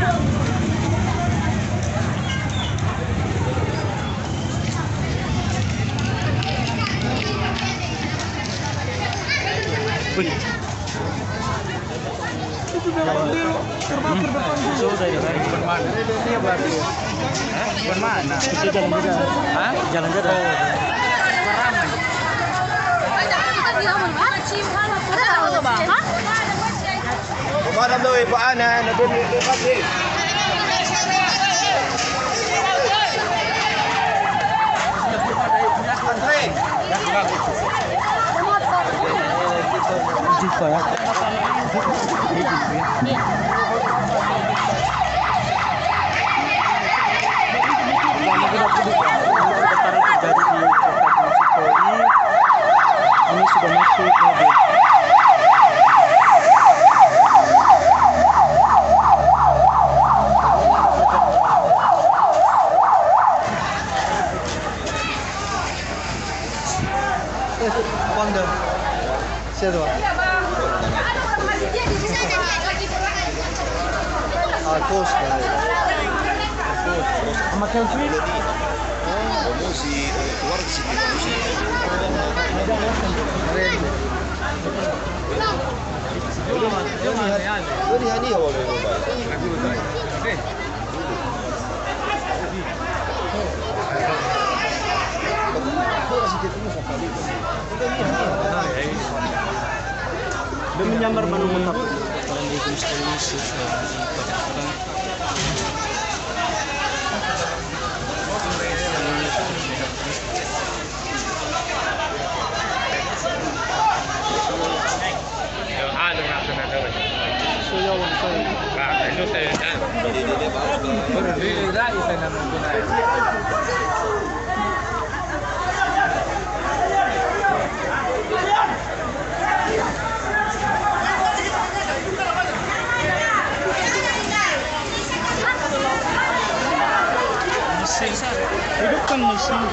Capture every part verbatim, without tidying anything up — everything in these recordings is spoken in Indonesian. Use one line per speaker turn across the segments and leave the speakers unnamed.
Itu dalam dulu terbakar depan dulu.
Sudah ya, bukan mana? Ini berarti. Bukan mana? Itu jalan juga. Hah? Jalan juga.
Pemadam tu, Pak Ana, nak tunjuk tu pagi.
Jika ya. Ini sudah masuk mobil.
Panda. Siapa? Alpos. Sama Kelvin.
Promosi keluar di sini promosi. Ini hani awal ini.
Dia menyamar manu mentap. Orang di konstitusi hidupkan mesin.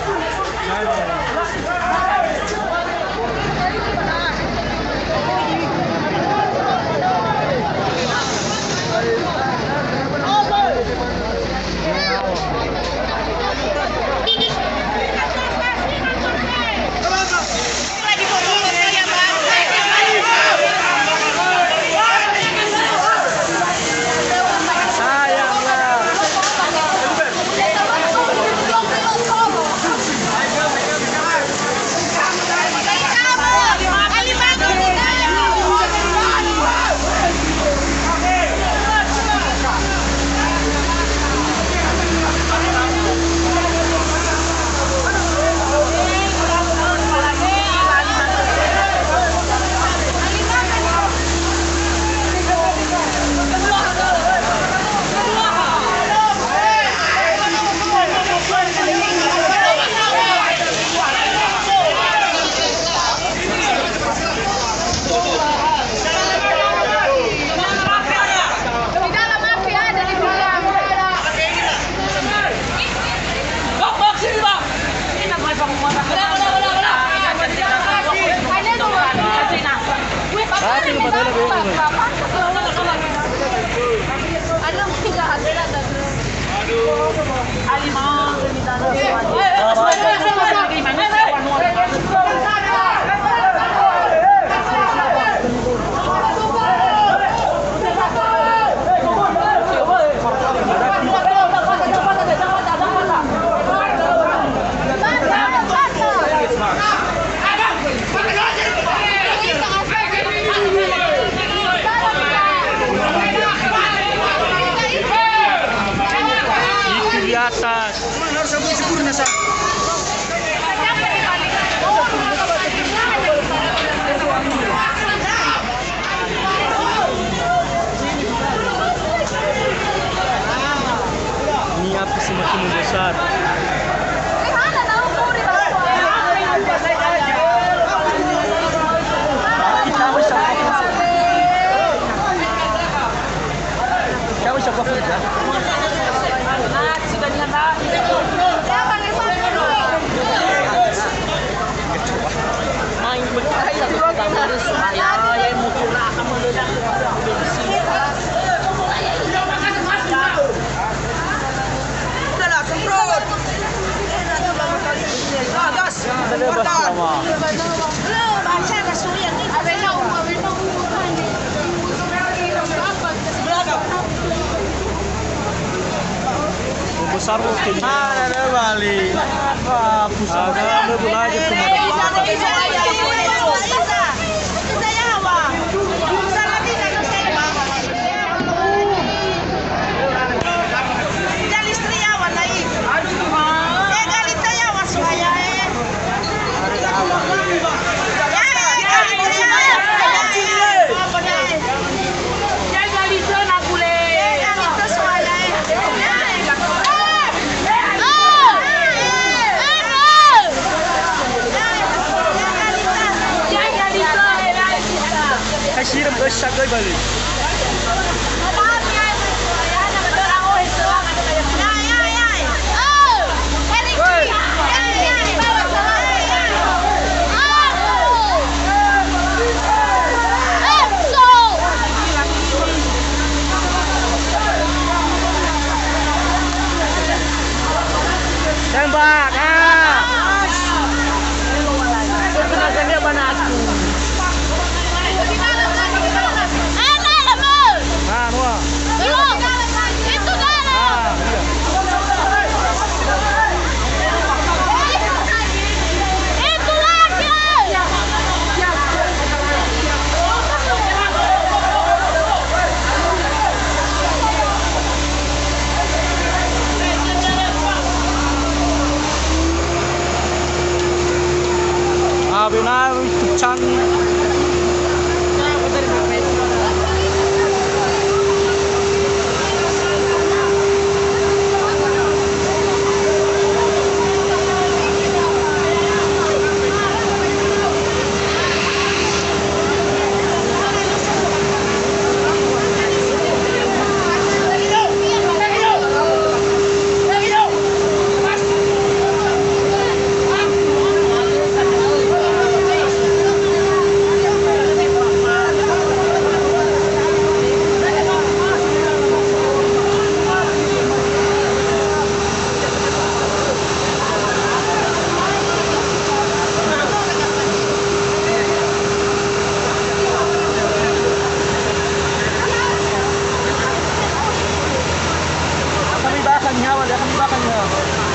Semakin membesar. Kau siapa kerja? Sudah dihantar. Main berkait satu pertama dari saya yang mau curah kamu nyawa. Besar mungkin.
Mana ada Bali?
Apa pusat ada belajar cuma. Siram besar kali balik. Tembak, ah. Tenaganya mana aku? Ah, Noah.
Itu dalam. Itu lagi.
Ah, benar tucan. Kami bakal nyawa, kami bakal nyawa.